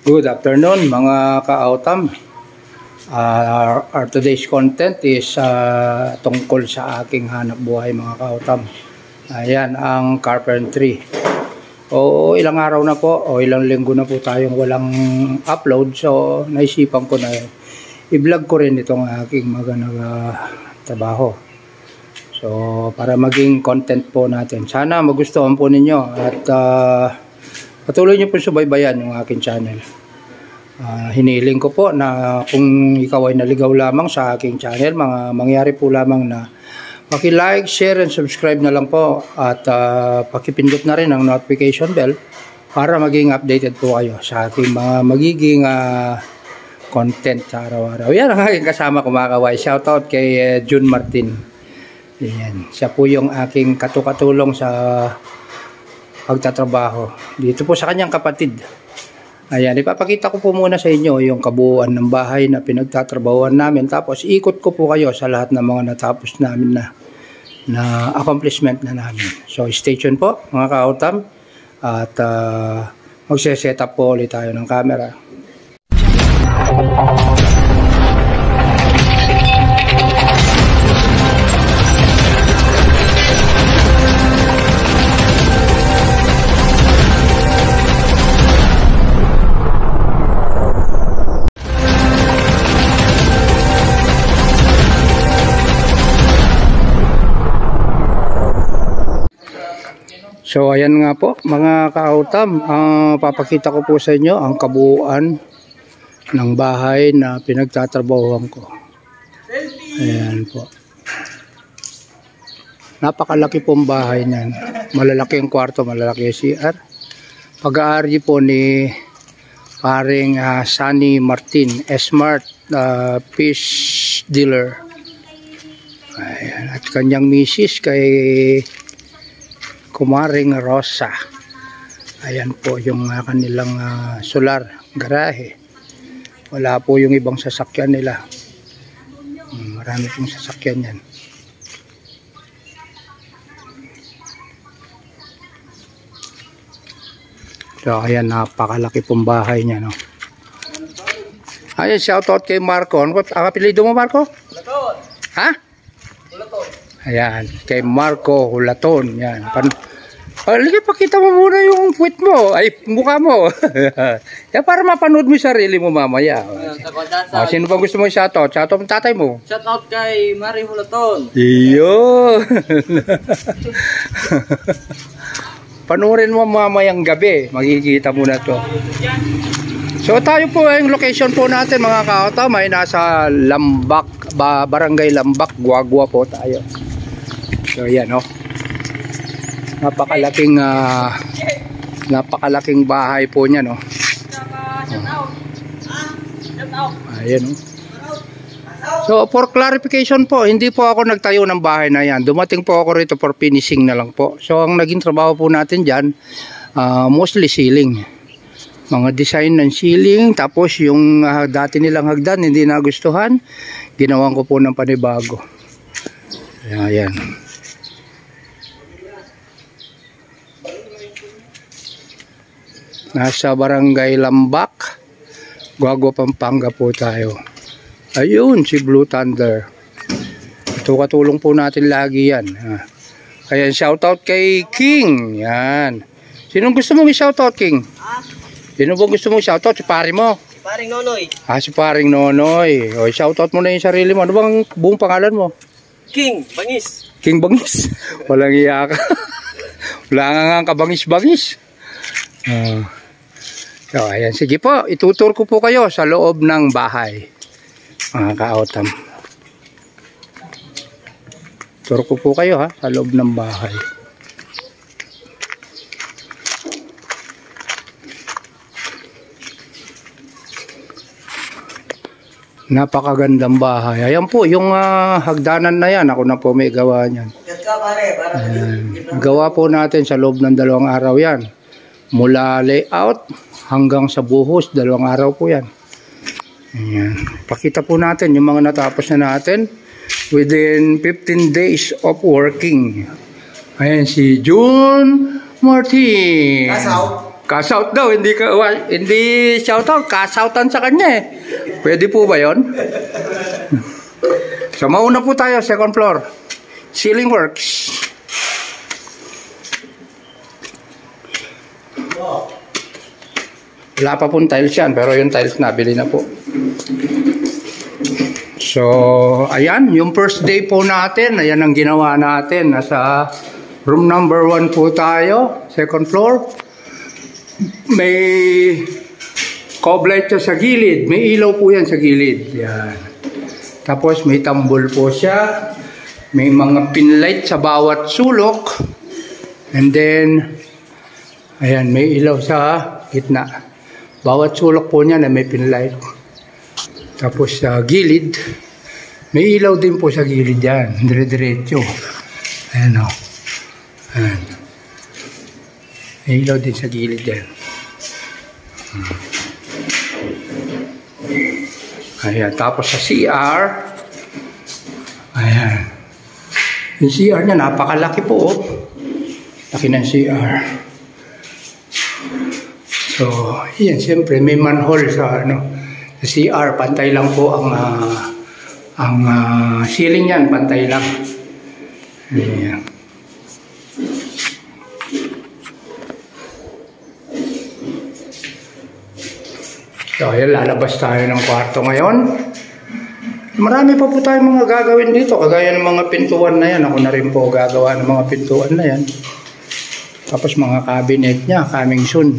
Good afternoon mga ka-autam. Our today's content is tungkol sa aking hanap buhay mga ka-autam. Ayan ang carpentry. Ilang araw na po o ilang linggo na po tayong walang upload. So naisipan ko na i-vlog ko rin itong aking trabaho. So para maging content po natin. Sana magustuhan po ninyo at patuloy nyo po subaybayan yung aking channel. Hiniling ko po na kung ikaw ay naligaw lamang sa aking channel, mangyari po lamang na paki-like, share, and subscribe na lang po. At pakipindot na rin ang notification bell para maging updated po kayo sa aking mga magiging content sa araw-araw. Yan ang aking kasama kumakaway. Shoutout kay June Martin. Yan. Siya po yung aking katulong sa pagtatrabaho dito po sa kanyang kapatid. Ayan, ipapakita ko po muna sa inyo yung kabuuan ng bahay na pinagtatrabahuan namin, tapos ikot ko po kayo sa lahat ng mga natapos namin na accomplishment na namin. So stay tuned po mga ka-autam at magse-set up po ulit tayo ng camera. So ayan nga po mga ka-autam, papakita ko po sa inyo ang kabuuan ng bahay na pinagtatrabahuan ko. Ayan po. Napakalaki pong bahay niyan. Malalaki ang kwarto, malalaki ang CR. Pag-aari po ni paring Sunny Martin, Smart Fish Dealer. Ayan. At kanyang misis kay Kumaring Rosa. Ayan po yung kanilang solar garahe. Wala po yung ibang sasakyan nila. Marami pong sasakyan yan. So ayan, napakalaki pong bahay niya, no? Ayan, shoutout kay Marco. Ano ang apelido mo, Marco? Hulaton. Ha? Hulaton. Ayan, kay Marco Hulaton. Yan. Pakita mo muna yung puwit mo, ay mukha mo. Yan, para mapanood mo yung sarili mo mamaya. Sino ba gusto mo yung shoutout? Shoutout mo tatay mo? Shoutout kay Maring Hulaton. Iyo. Panurin mo mamayang gabi, makikita mo na to. So tayo po, yung location po natin mga ka-autam ay nasa Lambak, Barangay Lambak, Guagua po tayo. So yan, oh. Napakalaking bahay po niya, no. Ayan, oh. So for clarification po, hindi po ako nagtayo ng bahay na yan. Dumating po ako rito for finishing na lang po. So ang naging trabaho po natin dyan, mostly ceiling. Mga design ng ceiling, tapos yung dati nilang hagdan hindi nagustuhan, ginawan ko po ng panibago. Ayan. Nasa Barangay Lambak, Guagua, Pampanga po tayo. Ayun, si Blue Thunder. Ito katulong po natin lagi yan. Ayan, shoutout kay King. Yan. Sinong gusto mong i-shoutout, King? Sino bang gusto mong shoutout? Si pare mo? Si Paring Nonoy. Si Paring Nonoy. O, shoutout mo na yung sarili mo. Ano bang buong pangalan mo? King Bangis. King Bangis? Walang iya ka. Wala nga kabangis-bangis. So, ayan. Sige po, itutur ko po kayo sa loob ng bahay. Mga ka-autam. Tur ko po kayo sa loob ng bahay. Napakagandang bahay. Ayan po, yung hagdanan na yan, ako na po may gawa niyan. Gawa po natin sa loob ng 2 araw yan. Mula layout hanggang sa buhos, 2 araw po yan. Ayan. Pakita po natin yung mga natapos na natin within 15 days of working. Ayan si June Martin. Cash-out daw, hindi shout-out, cash-outan sa kanya eh. Pwede po ba yon? So, mauna po tayo, second floor. Ceiling works. Wala pa pong tiles yan, pero yung tiles nabili na po. So, ayan, yung first day po natin, ayan ang ginawa natin. Nasa room number 1 po tayo, second floor. May coblight sa gilid, may ilaw po yan sa gilid. Yan. Tapos may tambol po siya, may mga pinlight sa bawat sulok. And then, ayan, may ilaw sa gitna. Bawat sulok po niya na may pinlight. Tapos sa gilid, may ilaw din po sa gilid yan. Dire-diretso. Ayan o. Ayan. May ilaw din sa gilid yan. Ayan. Tapos sa CR, ayan. Yung CR niya, napakalaki po. Oh. Laki ng CR. So, yan, siyempre, may manhole sa, sa CR. Pantay lang po ang ceiling yan. Pantay lang. Ayan. So, ayan, lalabas tayo ng kwarto ngayon. Marami pa po tayong mga gagawin dito. Kagaya ng mga pintuan na yan. Ako na rin po gagawa ng mga pintuan na yan. Tapos mga cabinet niya, coming soon.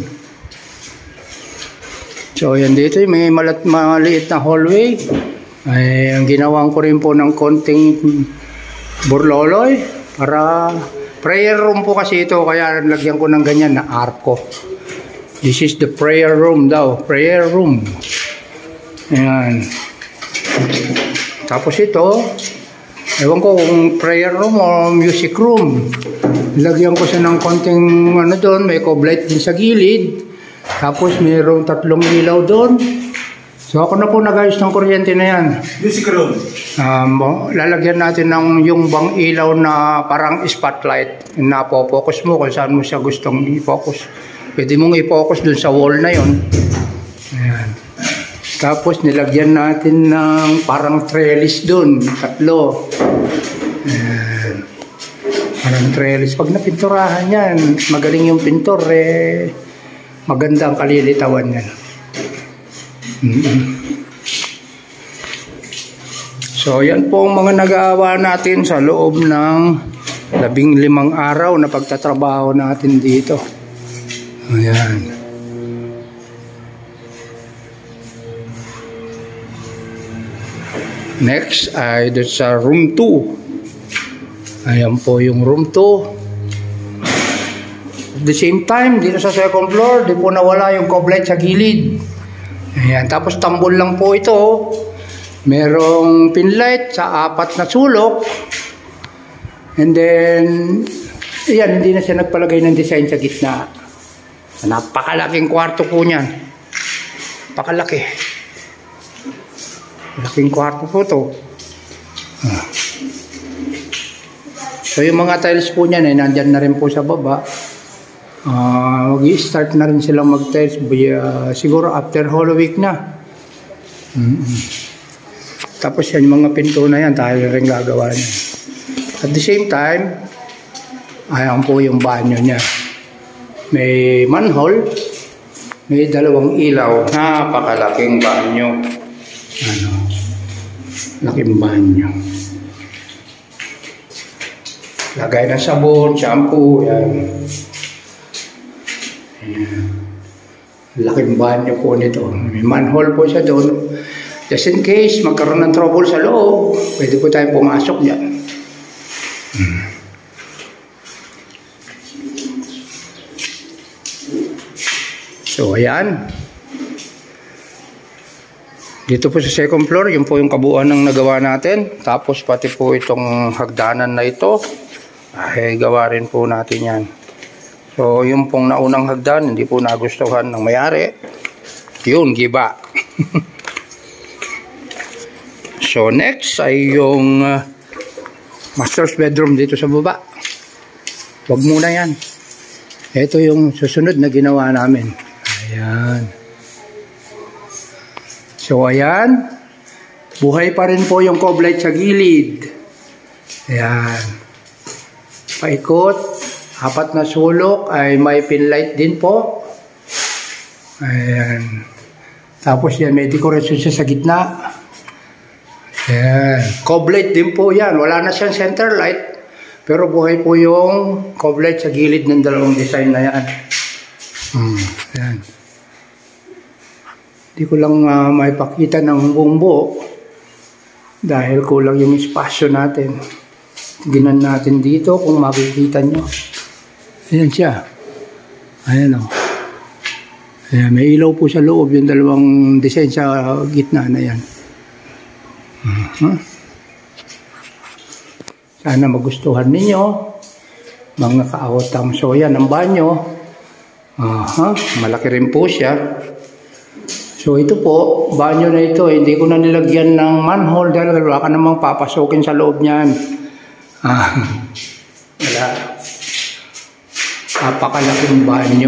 So, yan dito, may maliit na hallway. Ay, ang ginawan ko rin po ng konting burloloy para prayer room po kasi ito. Kaya lagyan ko ng ganyan na arko. This is the prayer room daw. Prayer room. Ayan. Tapos ito, ewan ko kung prayer room o music room. Lagyan ko siya ng konting doon. May coblight din sa gilid. Tapos mayroong 3 ilaw doon. So ako na po nag-ayos ng kuryente na yan. Music room. Lalagyan natin ng yung bang ilaw na parang spotlight. Napo-focus mo kung saan mo siya gustong i-focus. Pwede mong i-focus dun sa wall na yon. Ayan. Tapos nilagyan natin ng parang trellis dun. 3. Ayan. Parang trellis. Pag napinturahan yan, magaling yung pintor maganda ang kalilitawan yan. So yan po ang mga nag-aawa natin sa loob ng 15 araw na pagtatrabaho natin dito. Ayan. Next ay doon sa room 2. Ayan po yung room 2. At the same time, dito sa second floor, di po nawala yung coblight sa gilid. Ayan. Tapos tambol lang po ito. Merong pinlight sa 4 na sulok. And then, ayan, hindi na siya nagpalagay ng design sa gitna. Napakalaking kwarto po niyan. Napakalaki. Laking kwarto po ito. So yung mga tiles po niyan nandyan na rin po sa baba. Mag-i-start na rin silang mag-tiles siguro after Holy Week na. Tapos yan yung mga pinto na yan tayo rin gagawa niya. At the same time, ayan po yung banyo niya. May manhole, may 2 ilaw. Napakalaking banyo. Laking banyo. Lagay ng sabon, shampoo, yan. Ayan. Laking banyo po nito. May manhole po siya doon. Just in case magkaroon ng trouble sa loob, pwede po tayong pumasok dyan. So, ayan. Dito po sa second floor, yun po yung kabuuan ng nagawa natin. Tapos pati po itong hagdanan na ito, ay gawa rin po natin yan. So, yung pong naunang hagdan, hindi po nagustuhan ng may-ari. Yun, giba. So, next ay yung master's bedroom dito sa baba. Huwag muna yan. Ito yung susunod na ginawa namin. Ayan. So, ayan. Buhay pa rin po yung cove light sa gilid. Ayan. Paikot. 4 na sulok ay may pin light din po. Ayan. Tapos yan, may decoration siya sa gitna. Ayan. Cove light din po yan. Wala na siyang center light. Pero buhay po yung cove light sa gilid ng dalawang design na yan. Ayan. Hindi ko lang maipakita ng buong buo. Dahil kulang yung espasyo natin. Ginan natin dito kung makikita nyo. Ayan siya. Ayan o. Ayan, may ilaw po sa loob yung dalawang design sa gitna na yan. Sana magustuhan ninyo, mga ka-autam. So yan ang banyo. Malaki rin po siya. So ito po, banyo na ito, hindi ko na nilagyan ng manhole dahil wala ka namang papasukin sa loob niyan. Wala. Napakalaking banyo.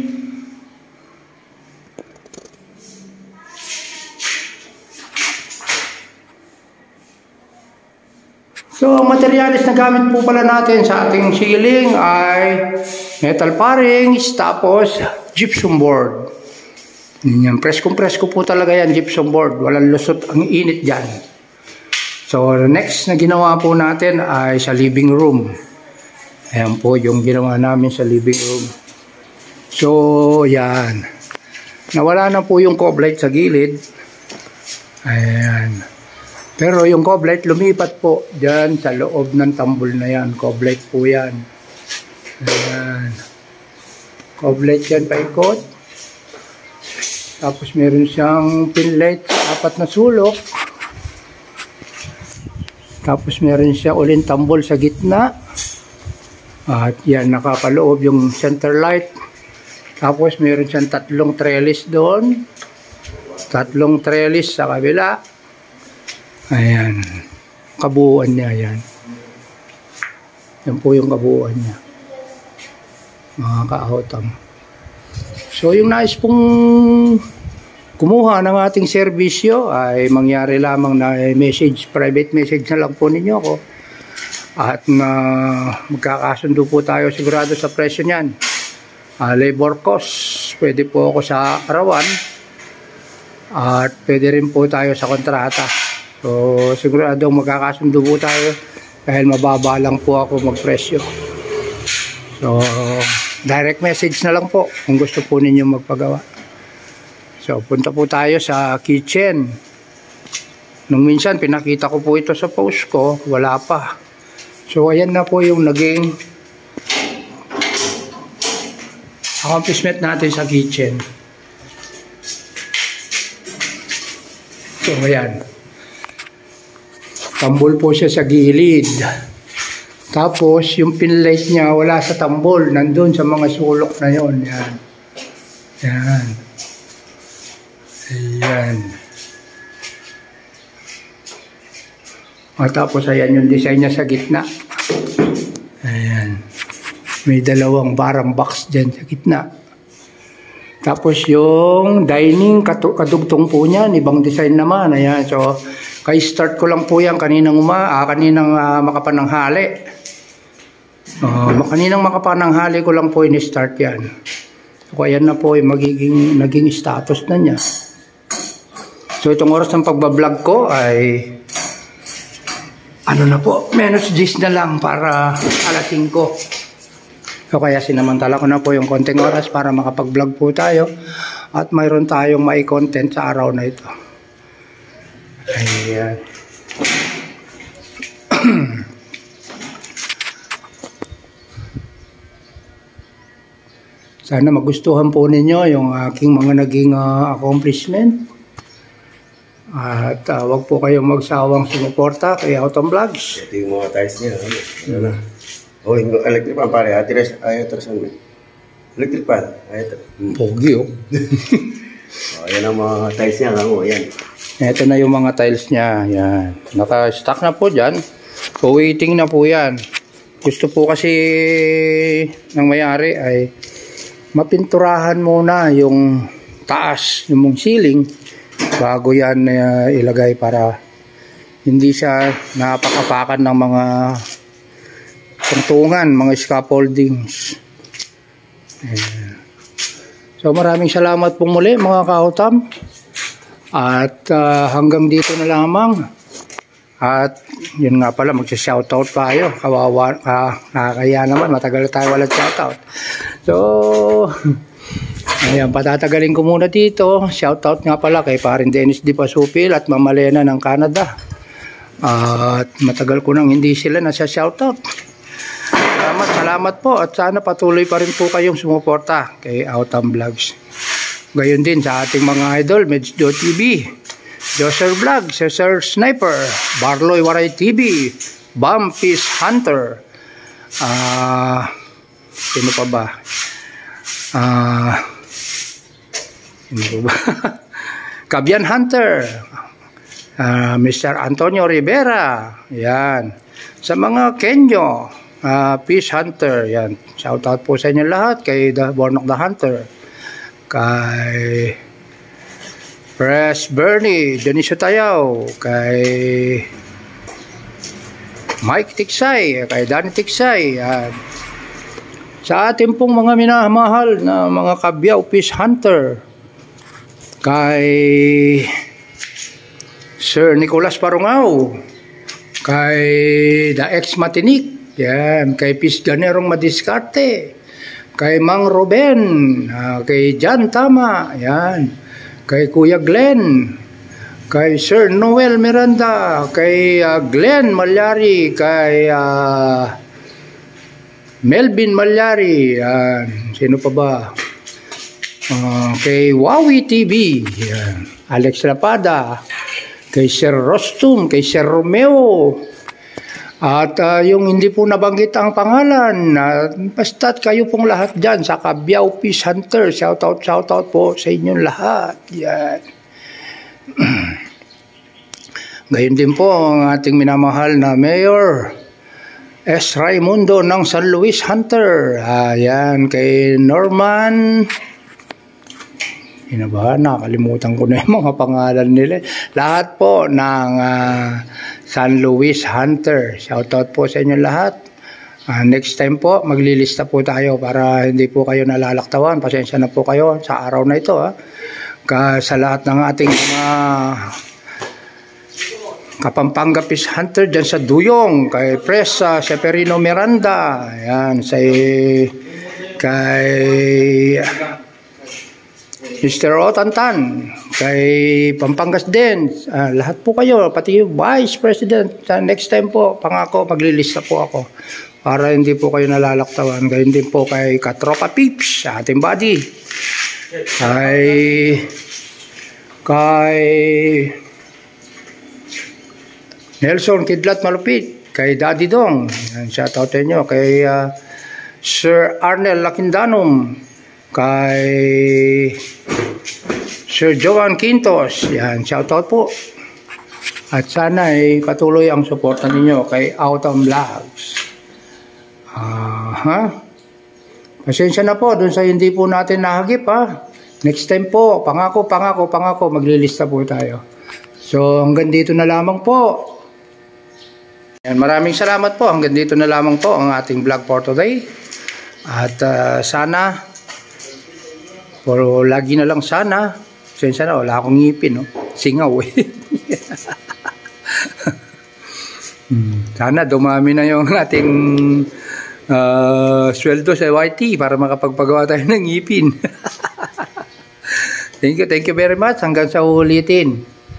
So, ang materialis na gamit po pala natin sa ating ceiling ay metal parings, tapos gypsum board. Yan, presko po talaga yan, gypsum board. Walang lusot ang init dyan. So, next na ginawa po natin ay sa living room. Ayan po yung ginawa namin sa living room. So, yan. Nawala na po yung cove light sa gilid. Ayan. Pero yung cove light lumipat po dyan sa loob ng tambol na yan. Cove light po yan. Ayan. Cove light yan paikot. Tapos meron siyang pin light sa 4 na sulok. Tapos meron siya uling tambol sa gitna. At yan nakapaloob yung center light. Tapos meron siyang 3 trellis doon. 3 trellis sa kabila. Ayan. Kabuuan niya yan. Yan po yung kabuuan niya. Mga ka-autam. So yung nais pong kumuha ng ating serbisyo ay mangyari lamang na message, private message na lang po ninyo ako. At magkakasundo po tayo sigurado sa presyo niyan. Labor cost, pwede po ako sa arawan. At pwede rin po tayo sa kontrata. So, sigurado magkakasundo po tayo dahil mababa lang po ako magpresyo. So, direct message na lang po kung gusto po ninyo magpagawa. So, punta po tayo sa kitchen. Nung minsan, pinakita ko po ito sa post ko, wala pa. So, ayan na po yung naging accomplishment natin sa kitchen. So, ayan. Tambol po siya sa gilid. Tapos, yung pin light niya, wala sa tambol. Nandun sa mga sulok na yon. Yan. Yan. Ayan. O, tapos, ayan yung design niya sa gitna. Ayan. May 2 barang box dyan sa gitna. Tapos, yung dining, kadugtong po niyan. Ibang design naman. Ayan. So, kay-start ko lang po yan kaninang makapananghali. Kaninang makapananghali ko lang po in-start yan. So, ayan na po yung naging status na niya. So, itong oras ng pagbablog ko ay ano na po, menos 10 na lang para alas 5. So, kaya sinamantala ko na po yung konting oras para makapag-vlog po tayo at mayroon tayong mai-content sa araw na ito. Ayan. Sana magustuhan po ninyo yung aking mga naging accomplishment. At wag po kayong magsawang sumuporta kay Autumn Vlogs. Ito yung mga tiles niya. Ano na? Oh, electric pan pare. Ayaw tres ano. Electric pan. Pogi oh. Ayan ang mga tiles niya. Ayan. Ito na yung mga tiles niya. Yan. Naka-stock na po dyan. So, waiting na po yan. Gusto po kasi ng may-ari ay mapinturahan muna yung taas, yung ceiling bago yan ilagay para hindi siya napakapakan ng mga tungtungan, mga scaffoldings. Ayan. So maraming salamat po muli mga ka-autam. At hanggang dito na lamang. At yun nga pala, magsa-shoutout pa tayo. Kawawa, nakakaya naman, matagal tayo walang shoutout. So, ayan, patatagalin ko muna dito. Shoutout nga pala kay parin Dennis Di Pasupil at Mama Lena ng Canada. At matagal ko nang hindi sila nasa-shoutout. Salamat po at sana patuloy pa rin po kayong sumuporta kay Autam Vlogs. Gayon din sa ating mga idol, Meds.tv, Joser Vlog, Cesar Sniper, Barloy Waray TV, Bumpis Hunter, sino pa ba? Kabian Hunter, Mr. Antonio Rivera, yan. Sa mga Kenyo, Peace Hunter, yan. Shout out po sa inyo lahat kay Bornok the Hunter, kay Press Bernie, Deniso Tayaw, kay Mike Tiksay, kay Danny Tiksay, yan. Sa ating pong mga minamahal na mga kabyaw Peace Hunter, kay Sir Nicolas Parungaw, kay The Ex Matinik, yan, kay Pisganerong Madiskarte, kay Mang Ruben, kay Jan Tama, yan, kay Kuya Glenn, kay Sir Noel Miranda, kay Glenn Malyari, kay Melvin Malyari, yan, sino pa ba? Kay Wawi TV, yan, Alex Lapada, kay Sir Rostum, kay Sir Romeo, at yung hindi po nabanggit ang pangalan, basta't kayo pong lahat dyan sa Kabyaw Peace Hunter, shoutout po sa inyong lahat. Yan. Gayon din po ang ating minamahal na Mayor S. Raimundo ng San Luis Hunter. Yan, kay Norman, nakalimutan ko na yung mga pangalan nila. Lahat po ng San Luis Hunter. Shoutout po sa inyo lahat. Next time po, maglilista po tayo para hindi po kayo nalalaktawan. Pasensya na po kayo sa araw na ito. Sa lahat ng ating mga Kapampangan Peace Hunter dyan sa Duyong, kay Pres Severino Miranda, ayan, kay Mr. Otantan, kay Pampangas din, lahat po kayo, pati yung Vice President. Next time po, pangako, maglilista po ako para hindi po kayo nalalaktawan. Gayon din po kay Katropa Pips, ating buddy, kay Nelson Kidlat Malupit, kay Daddy Dong, shoutout sa inyo, kay Sir Arnel Lakindanum, kay Sir Joan Quintos, yan, shoutout po. At sana ay patuloy ang suporta ninyo kay Autam Vlogs. Pasensya na po dun sa hindi po natin nahagip, Next time po, pangako, maglilista po tayo. So hanggang dito na lamang po. Yan, maraming salamat po. Hanggang dito na lamang po ang ating vlog for today. At sana, pero lagi na lang sana, wala akong ngipin, singaw Sana dumami na yung ating sweldo sa YT para makapagpagawa tayo ng ngipin. Thank you very much. Hanggang sa ulitin.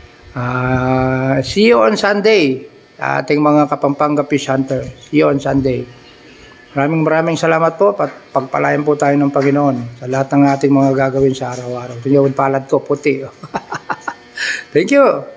See you on Sunday. Ating mga Kapampangan Peace Hunter. See you on Sunday. Maraming salamat po. Pagpalayan po tayo ng Panginoon sa lahat ng ating mga gagawin sa araw-araw. Ito yung palad ko, puti. Thank you.